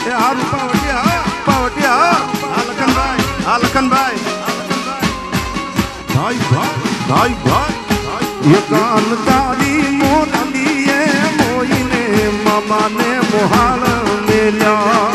એ હા રૂપાવટિયા હા લખનભાઈ ભાઈ કાન તારી મોરલીએ મોઈને મામાને મોહાલ મેલ્યા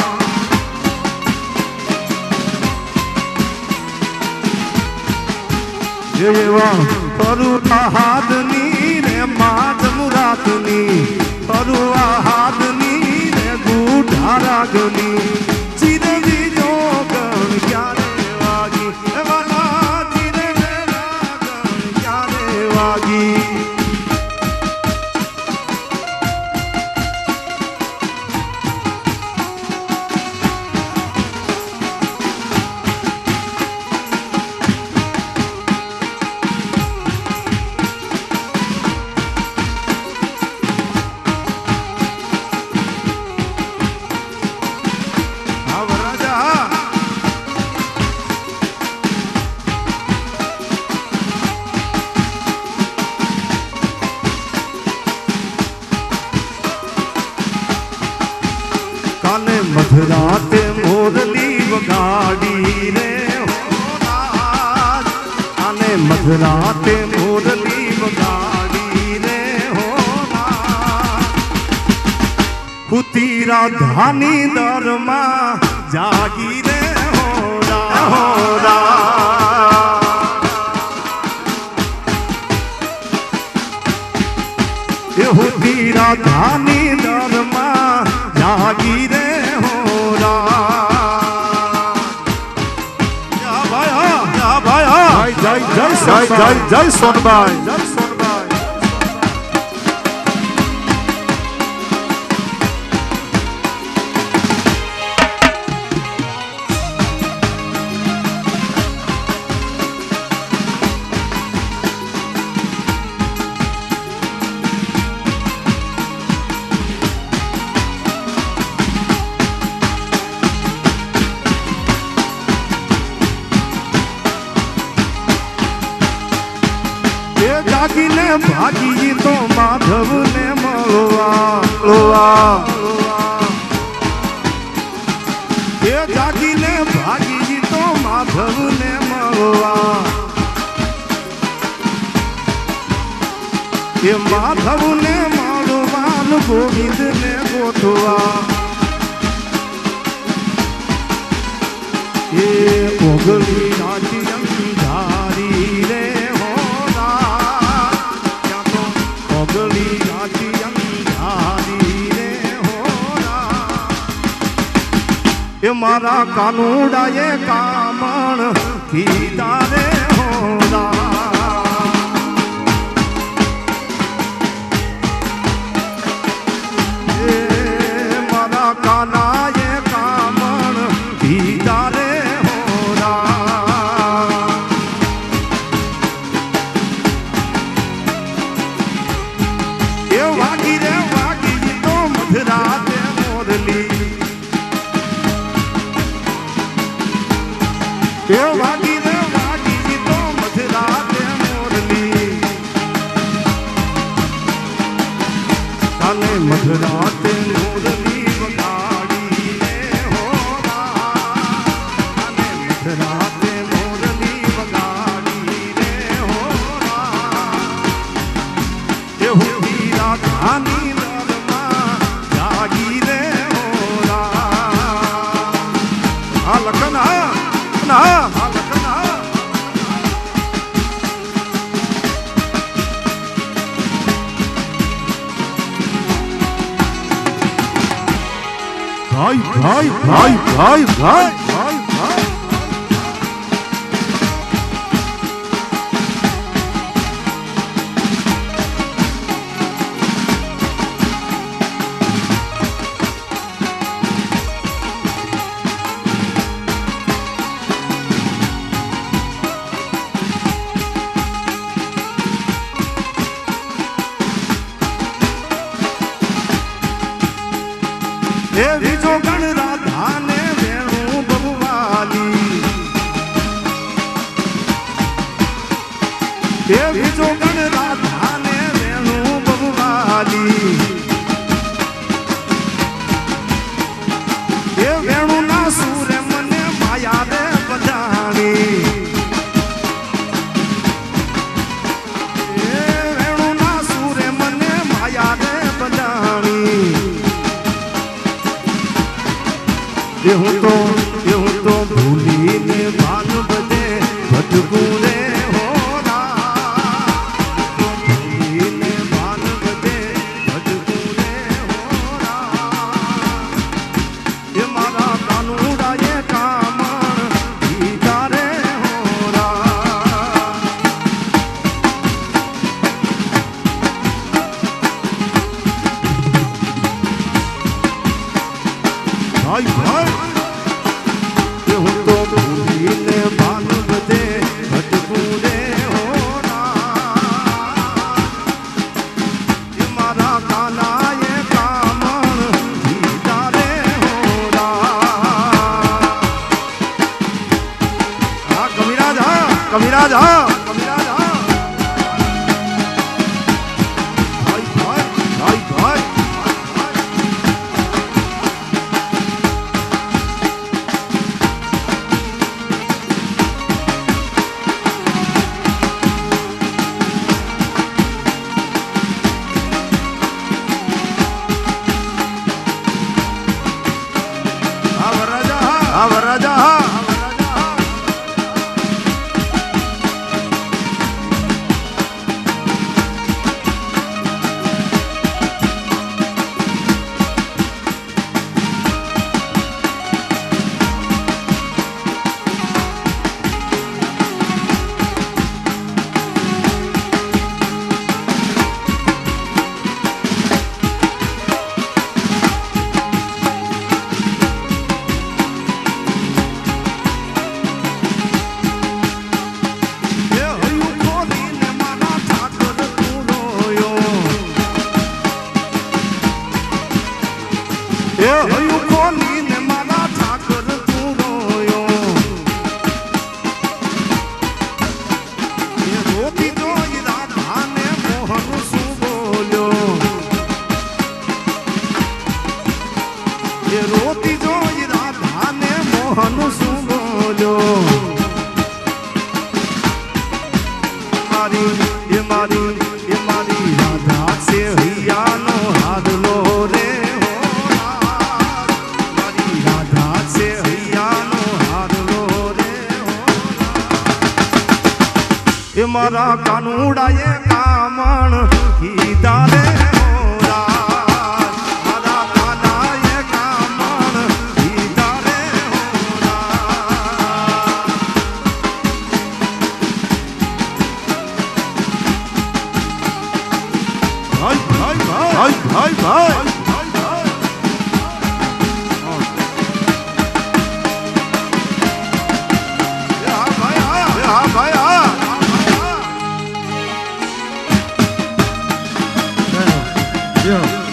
જેવા પરુઆ હાથની રે માત મુરાતની પરુઆ હાથની રે ગુઢા રાગની ચિરવી જોગણ ક્યારે વાગી વાલા ચિરવી રાગણ ક્યારે વાગી મધરાતે મોરલી વગાડી રે આને મધરાતે મોરલી વગાડી રે કુતી રાધાની દરમાં જાગી રે હોરા એ હુતી રાધાની દરમાં જાગી રે જય સોનભાઈ જાગીને ભાગી તો માધવને મળવા એ જાગીને ભાગી તો માધવને મળવા એ માધવને મળવા ગોવિંદને ગોઠવા એ ઓગળી રાજી અંધારી રે એ મારા કાનુડાએ કામણ કીધા રે હોરા એ મારા કાનાએ કામણ કીધા રે હોરા એ વાગી તો મધરાતે મોરલી એ વાગી તો મધરાતે મોરલી કાલે મધરાતે મોરલી વગાડી રે હોરા કાલે મધરાતે મોરલી વગાડી રે હોરા એ હુતી રાધાની દરમાં જાગી રે હોરા આ લખન ભાઈ એવી જોગણ રાધાને વેણું બબુવાલી એવી જોગણ રાધાને વેણું બબુવાલી એવું તો ભૂલીને ભાન બધે ભટકું રે હોરા ભૂલીને ભાન બધે ભટકું રે હોરા એ મારા કાનુડાએ કામણ દીધા રે હોરા ભાઈ ભાઈ હું તો ભૂલીને ભાન બધે ભટકું રે હોરા એ મારા કાનાએ કામણ દીધા રે હોરા હા કવિરાજ હા કવિરાજ હા કવિરાજ હા ભાઈ ભાઈ ભાઈ ભાઈ હયું ખોલીને મારા ઠાકર તું રોયો એ રોતી જોઈ રાધાને મોહન શું બોલ્યો એ રોતી જોઈ રાધાને મોહન શું બોલ્યો મારી રાધા છે હૈયાનો હાડલો રે મારા કાનુડાએ કામણ કીધા રે હોરા મારા કાનાએ કામણ કીધા રે હોરા ભાઈ ભાઈ ભાઈ ભાઈ Yeah.